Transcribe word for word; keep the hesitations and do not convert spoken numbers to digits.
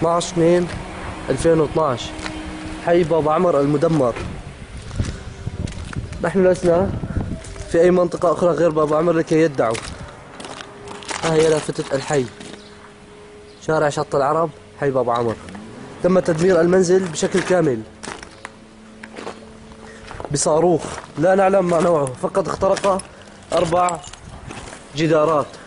اثنعش اثنين ألفين واثنعش، حي باب عمر المدمر. نحن لسنا في أي منطقة أخرى غير باب عمر لكي يدعوا. ها هي لافتة الحي، شارع شط العرب، حي باب عمر. تم تدمير المنزل بشكل كامل بصاروخ لا نعلم ما نوعه، فقط اخترق أربع جدارات.